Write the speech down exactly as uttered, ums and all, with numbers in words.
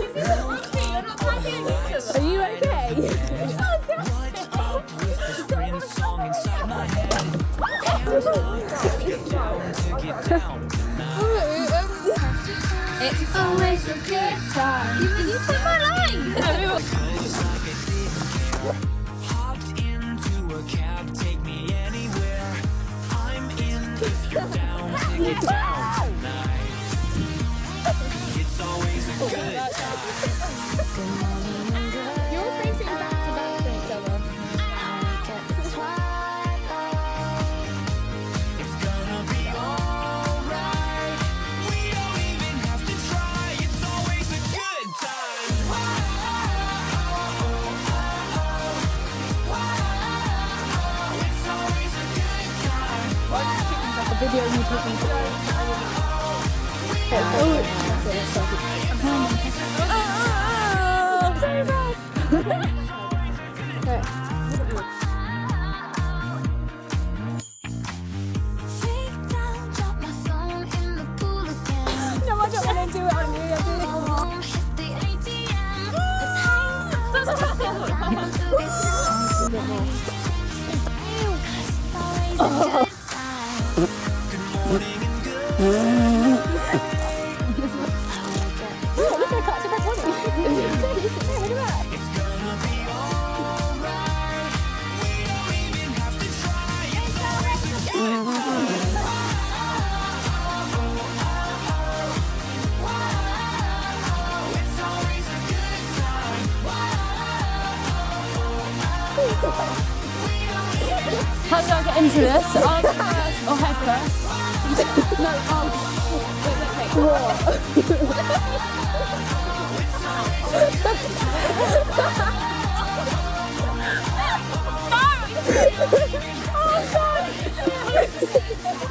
Are you okay? It's always a good time. You, you took my line. Hopped into a cab, take me anywhere. I'm in if you're down, take it down tonight. It's always a good time. You're facing back to back to each other. It's gonna be alright. We don't even have to try. It's always a good time. It's always a good time. A video of you talking to Oh, very bad. Right. No, I don't want to do it on you. I do it on Look, I can't see my body. Look at that. It's gonna be alright. We don't even have to try. It's always a good time. It's always a good time. How do I get into this? Arm first or head first? No, arm. Wait, wait, wait. What? No! Oh, God!